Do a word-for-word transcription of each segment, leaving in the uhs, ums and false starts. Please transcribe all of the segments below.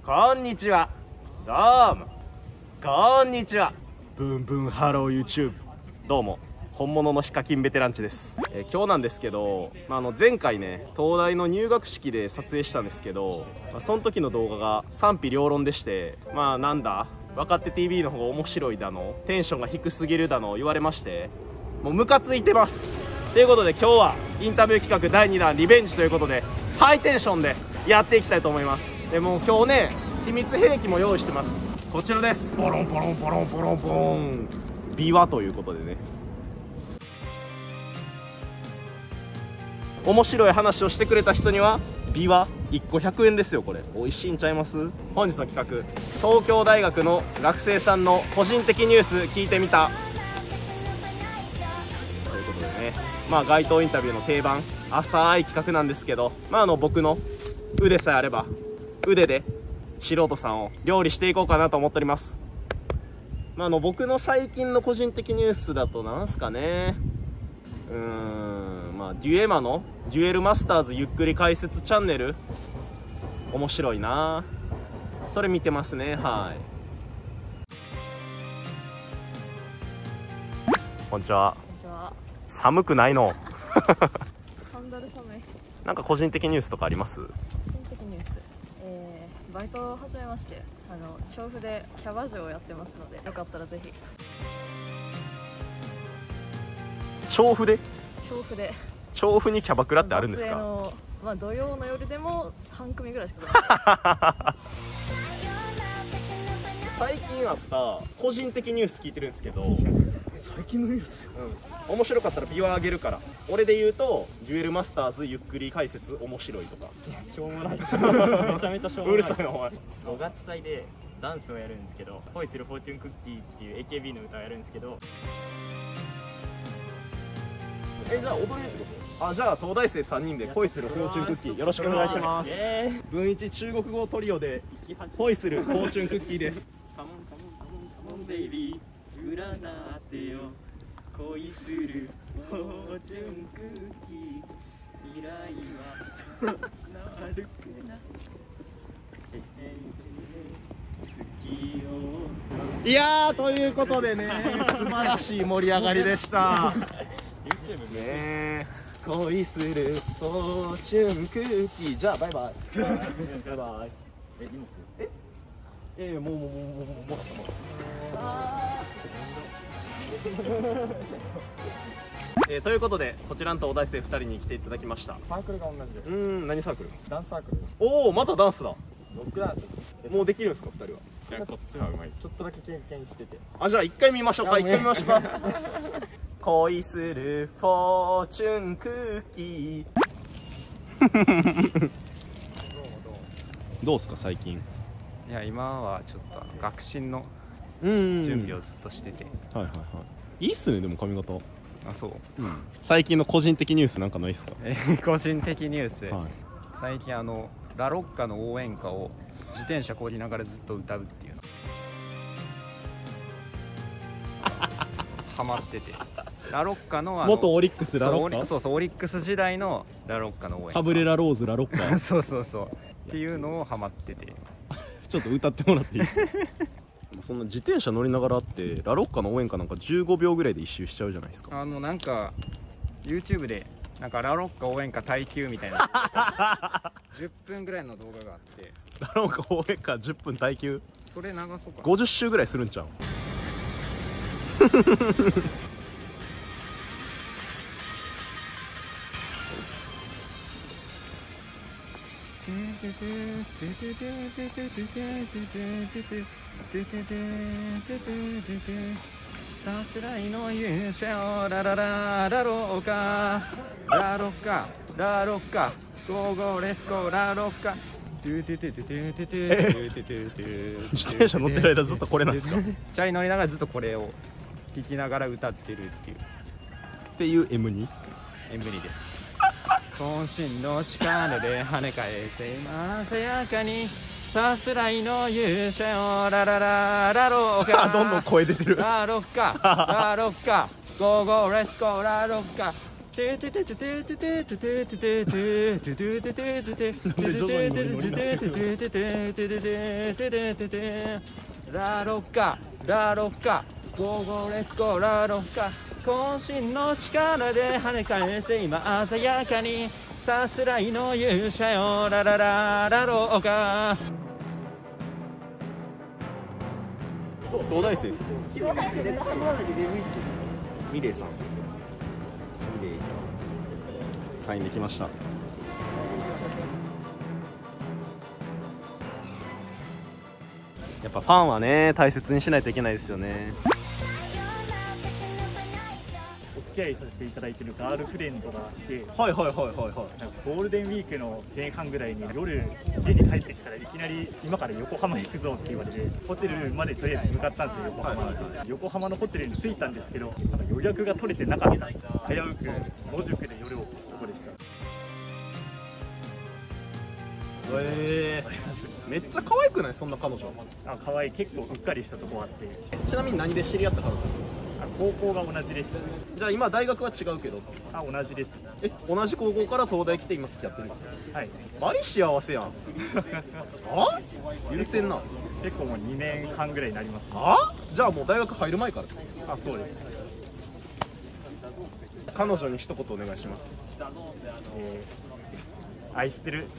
こんにちは。どうもこんにちは。ブンブンハロー YouTube。 どうも本物のヒカキンベテランチです。えー、今日なんですけど、まあ、あの前回ね東大の入学式で撮影したんですけど、まあ、その時の動画が賛否両論でして、まあなんだ若手 ティーブイ の方が面白いだのテンションが低すぎるだの言われまして、もうムカついてます。ということで今日はインタビュー企画だいにだんリベンジということでハイテンションでやっていきたいと思います。でもう今日ね秘密兵器も用意してます。こちらです。ポロンポロンポロンポロンポロンビワということでね、面白い話をしてくれた人にはビワいっこひゃくえんですよ。これ美味しいんちゃいます？本日の企画、東京大学の学生さんの個人的ニュース聞いてみたということでね、まあ街頭インタビューの定番浅い企画なんですけど、まああの僕の腕さえあれば腕で素人さんを料理していこうかなと思っております。まああの僕の最近の個人的ニュースだとなんすかね、うーんまあデュエマのデュエルマスターズゆっくり解説チャンネル面白いな、それ見てますね。はい、こんにちは。 こんにちは。 寒くないの？ サンダル寒い。 なんか個人的ニュースとかあります？ 個人的ニュース、えー、バイトを始めまして、あの調布でキャバ嬢をやってますので、よかったらぜひ。 調布で？ 調布で調布にキャバクラってあるんですか？ の、まあ、土曜の夜でもさんくみぐらいしかない最近あった個人的ニュース聞いてるんですけど、最近のニュース、うん、面白かったらビワあげるから。俺で言うとデュエルマスターズゆっくり解説面白いとか。 いやしょうもないめちゃめちゃしょうもない。 うるさいなお前。 ごがつ祭でダンスをやるんですけど、恋するフォーチュンクッキーっていう エーケービー の歌をやるんですけど。 え、じゃあ踊れるってこと？あ、じゃあ東大生さんにんで恋するフォーチュンクッキーよろしくお願いします。文一中国語トリオで恋するフォーチュンクッキーです。 カモンカモンカモンカモンベイビー占ってよ恋するフォーチュンクッキー未来はなるくな好きよ。 いやーということでね素晴らしい盛り上がりでした。 YouTube ね恋するフォーチュンクッキー。じゃあバイバイ。バイバイ。 え、荷物？ ええー、もうもうもうもうもうもらったもらった。えー、ということでこちらの東大生ふたりに来ていただきました。 サークルが同じで。 うーん、何サークル？ ダンスサークルです。 おお、またダンスだ。 ロックダンス。 もうできるんですかふたりは？ いや、こっちはうまいです。ちょっとだけ経験してて。 あ、じゃあ一回見ましょうか。一回見ましょうか。恋するフォーチュンクッキー。どうですか最近？ いや今はちょっと学進の準準備をずっとしてて、 はいはいはい。いいっすねでも髪型。 あ、そう、 うん、最近の個人的ニュースなんかないっすか？ えー個人的ニュース、 はい、 最近あのラロッカの応援歌を自転車こりながらずっと歌うっていうのハマってて、ラロッカのあの元オリックスラロッカ、 そうそうオリックス時代のラロッカの応援歌、 カブレラローズラロッカそうそうそうっていうのをハマっててちょっと歌ってもらっていいですか？そんな自転車乗りながらってラロッカの応援歌なんかじゅうごびょうぐらいで一周しちゃうじゃないですか。 あのなんか YouTube でなんかラロッカ応援歌耐久みたいなじゅっぷんぐらいの動画があって、 ラロッカ応援歌じゅっぷん耐久、 それ流そうかな。 ごじゅっしゅうぐらいするんちゃう？ さすらいの勇者をララララロッカラロッカラロッカゴーゴーレスコラロッカ。 自転車乗ってる間ずっとこれなんですか？ チャリ乗りながらずっとこれを聴きながら歌ってるっていうっていう エムにエムに です。渾身の力で跳ね返せまさやかにさすらいの勇者よララララロッカどんどん声出てる。 ラロッカラロッカゴーゴーレッツゴーラロッカててててててててててててててててててラロッカラロッカゴーゴーレッツゴーラロッカ渾身の力で跳ね返せ今鮮やかにさすらいの勇者よララララロッカ東大生です。ミレイさん。ミレイさん。サインできました。やっぱファンはね大切にしないといけないですよね。 お付き合いさせていただいているガールフレンドがいて、 はいはいはいはいはい。 なんかゴールデンウィークの前半ぐらいに夜家に帰ってきたらいきなり今から横浜行くぞって言われてホテルまでとりあえず向かったんですよ横浜、 はいはいは横浜のホテルに着いたんですけどなんか予約が取れてなかった危うく野宿で夜を越すとこでした。 えー、めっちゃ可愛くないそんな彼女。 あ可愛い結構うっかりしたとこあって、 ちなみに何で知り合った彼女ですか？ あ高校が同じでしたじゃあ今大学は違うけど。 あ同じですえ同じ高校から東大来て今付き合ってるんですか？ はいバリ幸せやん。あ許せんな。 結構もうにねんはんぐらいになります、ね、 あじゃあもう大学入る前からあそうです、 彼女に一言お願いします。 えー、愛してる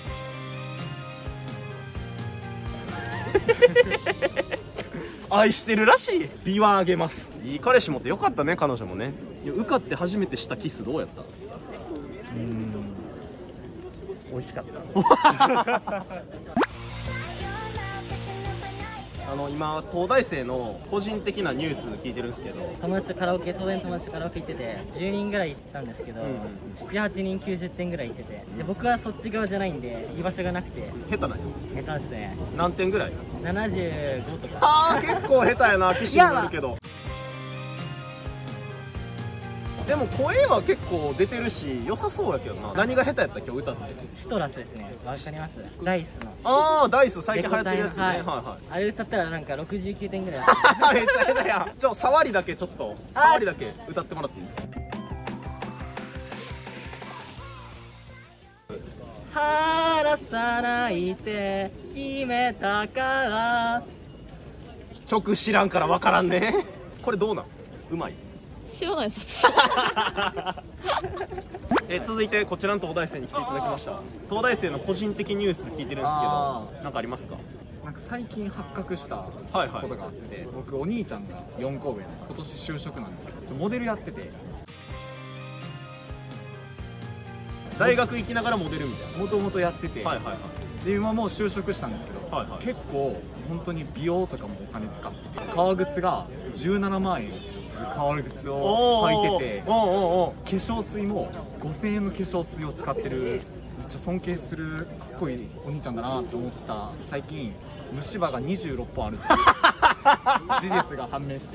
愛してるらしい。ビワあげます。いい彼氏持ってよかったね。彼女もね。いや受かって初めてしたキスどうやった？ うん美味しかったあの今東大生の個人的なニュース聞いてるんですけど、 友達とカラオケ、東大の友達とカラオケ行っててじゅうにんぐらい行ったんですけど、 うんうんなな、はちにんきゅうじゅってんぐらい行ってて、で僕はそっち側じゃないんで居場所がなくて下手なんよ。 下手ですね。 何点ぐらい？ ななじゅうごとか。 あー結構下手やな。騎士に乗るけどでも声は結構出てるし良さそうやけどな。何が下手やった今日歌って？ シトラスですね。わかります？ダイスのああダイス最近流行ってるやつね。はいはい。 あれ歌ったらなんかろくじゅうきゅうてんぐらいめっちゃ下手やん。ちょ触りだけちょっと触りだけ歌ってもらっていい？ 話さないって決めたから曲知らんから分からんね。これどうなん？うまい？ 知らないです。 え続いてこちらの東大生に来ていただきました。東大生の個人的ニュース聞いてるんですけど何かありますか？ なんか最近発覚したことはいはいがあって、僕お兄ちゃんがよんこ上で今年就職なんですけどちょモデルやってて、 大学行きながらモデルみたいもともとやってて、 な。はいはいはい。 で今もう就職したんですけど、 はいはい結構本当に美容とかもお金使ってて革靴がじゅうななまんえんする革靴を履いてて、 おーおーおーお化粧水もごせんえんの化粧水を使ってる、めっちゃ尊敬するかっこいいお兄ちゃんだなと思ってた最近虫歯がにじゅうろっぽんあるっていう事実が判明して、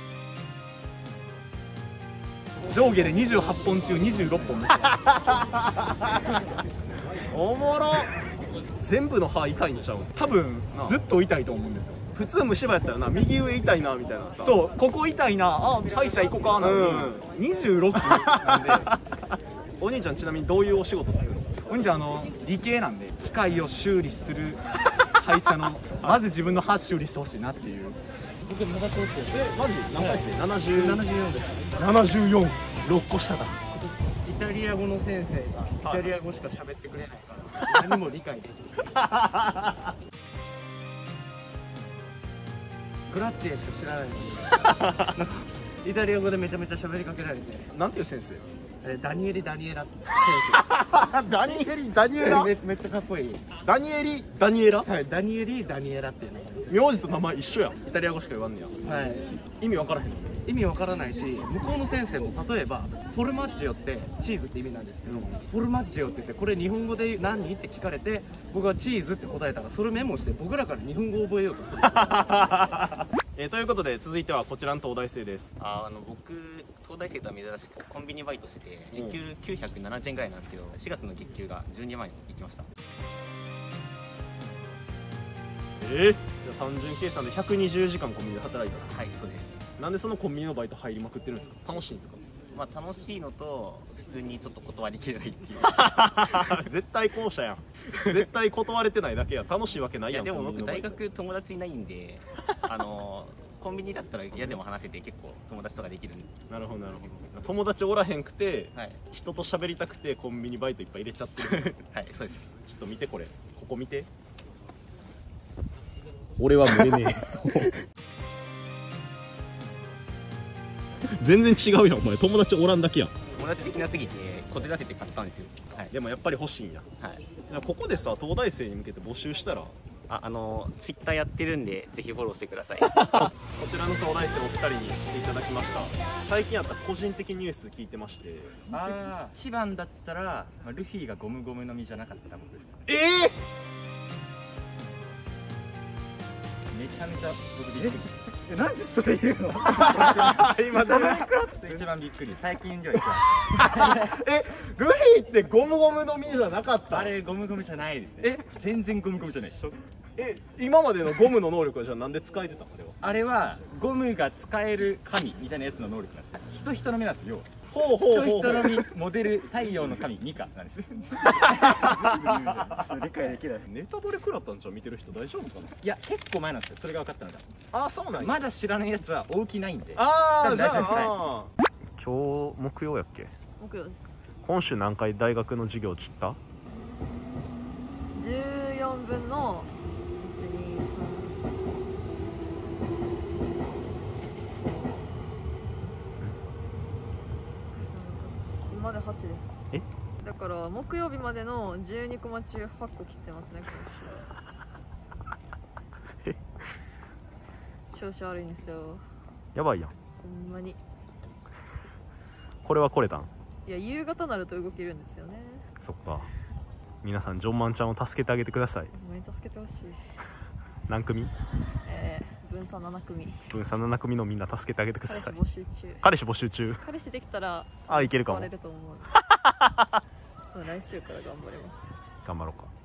上下でにじゅうはっぽん中にじゅうろっぽん虫歯おもろ。全部の歯痛いんちゃう？ 多分ずっと痛いと思うんですよ。 普通虫歯やったらな右上痛いなみたいなさ。 そうここ痛いなあ歯医者行こうかなのに、にじゅうろくなんでお兄ちゃんちなみにどういうお仕事するの？ お兄ちゃんあの理系なんで機械を修理する会社のまず自分の歯修理してほしいなっていう。 僕まだ通ってる。 えマジ何回生？ななじゅうななじゅうよんです。 ななじゅうよん。ろっこ下だ。 イタリア語の先生がイタリア語しか喋ってくれないから何も理解できないグラッツィエしか知らないのにイタリア語でめちゃめちゃ喋りかけられて、 なんていう先生？ えダニエリ・ダニエラってダニエリダニエラ。 めめっちゃかっこいい。 ダニエリダニエラ。 はい、ダニエリ・ダニエラっていうのがあるんです名字と名前一緒やん。イタリア語しか言わんねや。 はい、 意味わからへん。 意味わからないし、向こうの先生も例えばフォルマッジオってチーズって意味なんですけど、フォルマッジオって言ってこれ日本語で何って聞かれて僕はチーズって答えたらそれメモして僕らから日本語を覚えようとするえー、ということで続いてはこちらの東大生です。 ああの僕東大生とは珍しくコンビニバイトしてて時給きゅうひゃくななじゅうえんぐらいなんですけどしがつの月給がじゅうにまんえんいきました。 えー、じゃあ単純計算でひゃくにじゅうじかんコンビニで働いた。 はいそうです。 なんでそのコンビニのバイト入りまくってるんですか？楽しいんですか？ まあ楽しいのと普通にちょっと断りきれないっていう絶対後者やん。絶対断れてないだけや。楽しいわけないやん。 いやでも僕大コンビニのバイト学友達いないんであのコンビニだったら嫌でも話せて結構友達とかできるんで。 なるほどなるほど。友達おらへんくて、 はい人と喋りたくてコンビニバイトいっぱい入れちゃってる。 はいそうです。 ちょっと見てこれ。ここ見て。俺は無理ねえ。全然違うやんお前。友達おらんだけやん。 友達的なすぎてこじらせて買ったんですよ。はいでもやっぱり欲しいんや。 はいここでさ東大生に向けて募集したら、 ああのツイッターやってるんでぜひフォローしてください。 こちらの東大生お二人に来ていただきました。最近あった個人的ニュース聞いてまして。 ああ一番だったら、まあ、ルフィがゴムゴムの実じゃなかったことですかね。 ええめちゃめちゃ僕びっくり。えなんでそれ言うの？ 今ダメ食らっ一番びっくり。最近では一番。 えルフィってゴムゴムの実じゃなかった？ あれゴムゴムじゃないですね。え全然ゴムゴムじゃないです。 え今までのゴムの能力はじゃあなんで使えてたの？あれは。 あれはゴムが使える神みたいなやつの能力なんです。人人の目なんですよ。 ほうほうほうほう。 人人の実モデル太陽の神ミカなんです。理解できない。 ネタバレ食らったんじゃん見てる人大丈夫かな？ いや結構前なんですよ。それが分かったのが。 ああそうなんや。 まだ知らないやつは大きないんで。 ああじゃ大丈夫あ今日木曜やっけ？ 木曜です。 今週何回大学の授業散った？ じゅうよんぶんのいちにさん今まではちです。 えだから木曜日までのじゅうにコマ中はっこ切ってますね今週。調子悪いんですよ。 やばいやん。 ほんまに。 これはこれだん。 いや夕方なると動けるんですよね。 そっか。皆さんジョンマンちゃんを助けてあげてください。 ほんまに助けてほしい。 何組？ えー、分散なな組。 分散なな組のみんな助けてあげてくだ彼氏さい。 募集中。 彼氏募集中。 彼氏できたらあいけるかも救われると思う。来週から頑張ります。 頑張ろうか。